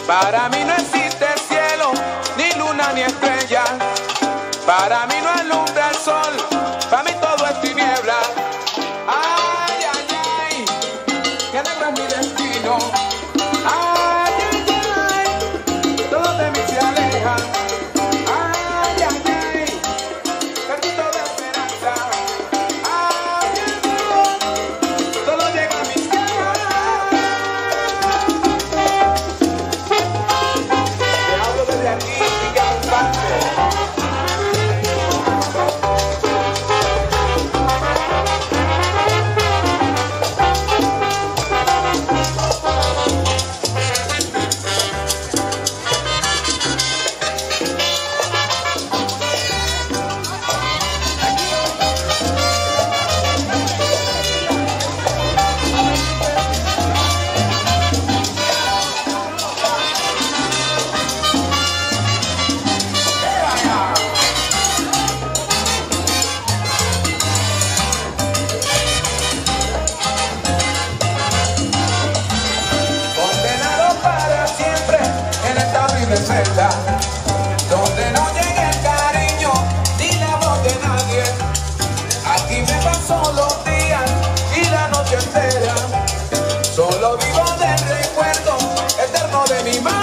Para mí no existe cielo, ni luna, ni estrella. Para mí no alumbra el sol, para mí todo es tiniebla. Ay, ay, ay, que negro es mi destino. Ay, ay, ay, todo de mí se aleja. Ay, ay, ay, perdido de esperanza. Ay, ay, ay, todo llega a mis quejas. Te hablo desde aquí, Miguel Infante. Celda, donde no llega el cariño ni la voz de nadie. Aquí me paso los días y la noche entera, solo vivo del recuerdo eterno de mi madre.